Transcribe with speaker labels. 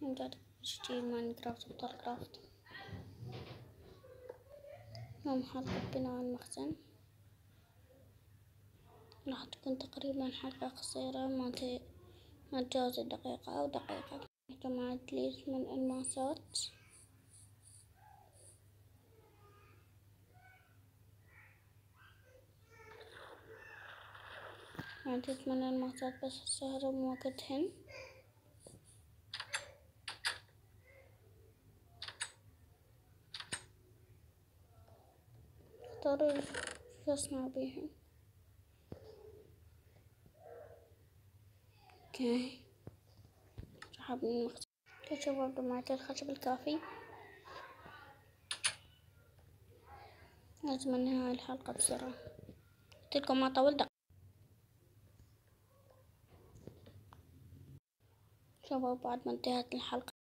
Speaker 1: نجرب نشتري ماينكرافت وستار كرافت. يوم حلقة بناء المخزن، راح تكون تقريبا حلقة قصيرة ما تجاوز دقيقة أو دقيقة. جمعت لي 8 ألماسات. عندي 8 ألماسات بس السهرة مو وقتهن. اختاروا شو أصنع بيهم. اوكي، راح ابني المخزن. يا شباب جمعت الخشب الكافي. لازم انهي هاي الحلقة بسرعة. قلت لكم ما طول دقيقة. شباب بعد ما انتهت الحلقة